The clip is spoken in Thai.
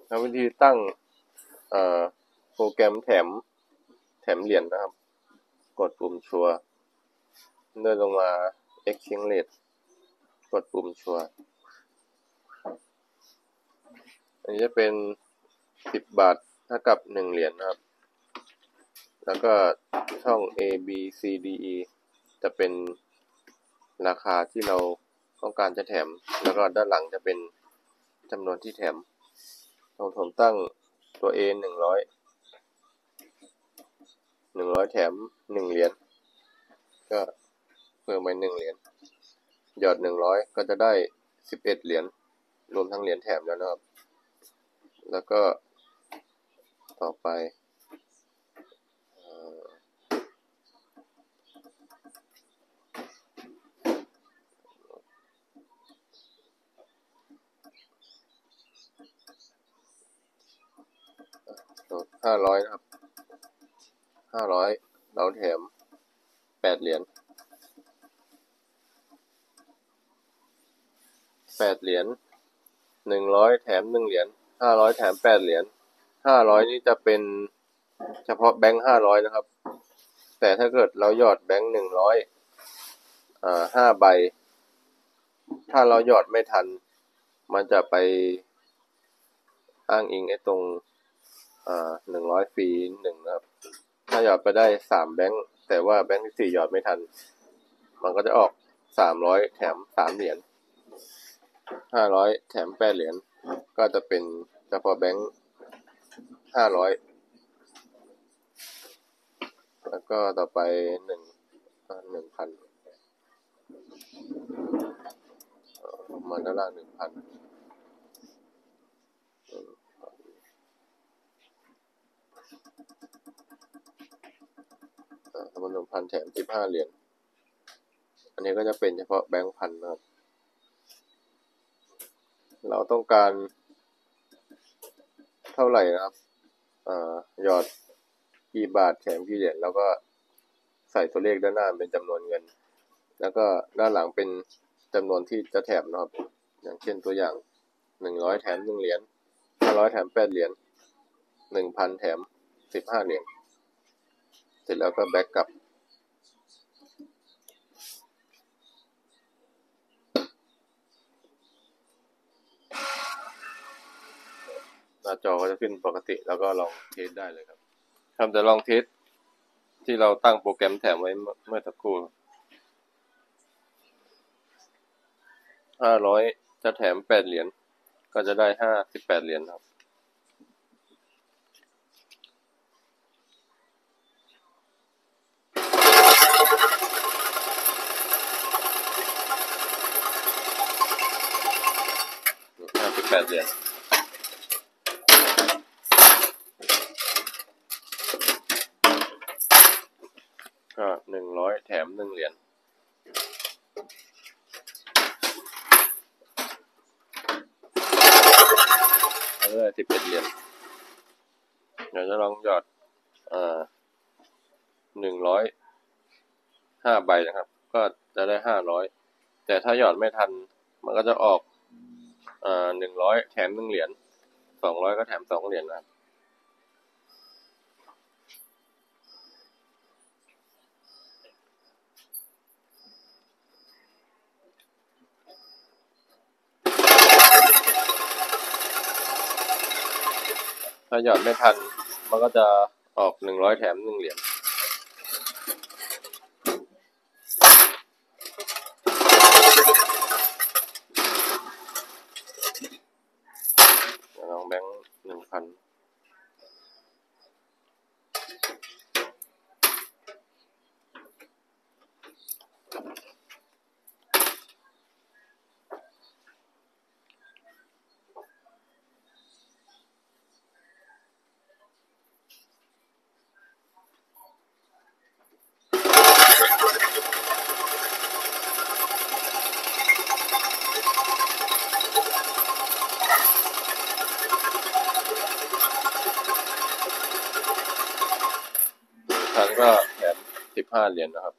วิธีตั้งโปรแกรมแถมเหรียญนะครับกดปุ่มชัวร์เลื่อนลงมา exchange rate กดปุ่มชัวร์อันนี้จะเป็น10 บาทเท่ากับ1เหรียญนะครับแล้วก็ช่อง A B C D E จะเป็นราคาที่เราต้องการจะแถมแล้วก็ด้านหลังจะเป็นจำนวนที่แถมผมตั้งตัว A 100แถม1เหรียญก็เพิ่มไป1เหรียญหยอด100ก็จะได้11เหรียญรวมทั้งเหรียญแถมแล้วนะครับแล้วก็ต่อไป500นะครับ500เราแถม8เหรียญ100แถม1เหรียญ500แถม8เหรียญ500นี่จะเป็นเฉพาะแบงค์500นะครับแต่ถ้าเกิดเราหยอดแบงค์100 5 ใบถ้าเราหยอดไม่ทันมันจะไปอ้างอิงไอ้ตรง100ฟรี1นะครับถ้าหยอดไปได้3แบงค์แต่ว่าแบงค์ที่4หยอดไม่ทันมันก็จะออก300แถม3เหรียญ500แถม8เหรียญก็จะเป็นเฉพาะแบงค์500แล้วก็ต่อไป1,000มาด้านล่าง 1,000มัน1,000แถม15เหรียญอันนี้ก็จะเป็นเฉพาะแบงค์พันนะครับเราต้องการเท่าไหร่นะครับหยอดกี่บาทแถมกี่เหรียญแล้วก็ใส่ตัวเลขด้านหน้าเป็นจำนวนเงินแล้วก็ด้านหลังเป็นจำนวนที่จะแถมนะครับอย่างเช่นตัวอย่าง100แถม1เหรียญ500แถม8เหรียญ1,000แถม15เหรียญเสร็จแล้วก็แบ็กกลับหน้าจอก็จะขึ้นปกติแล้วก็ลองเทสได้เลยครับจะลองเทสที่เราตั้งโปรแกรมแถมไว้เมื่อสักครู่500จะแถม8เหรียญก็จะได้58เหรียญครับ58เหรียญก็100แถม1เหรียญแล้วได้11เหรียญเดี๋ยวจะลองหยอด105ใบนะครับก็จะได้500แต่ถ้าหยอดไม่ทันมันก็จะออก100แถม1เหรียญ200ก็แถม2เหรียญนะครับถ้าหยอดไม่ทันมันก็จะออก100แถม1เหรียญลองแบงค์1,000ก็แถม15เหรียญนะครับ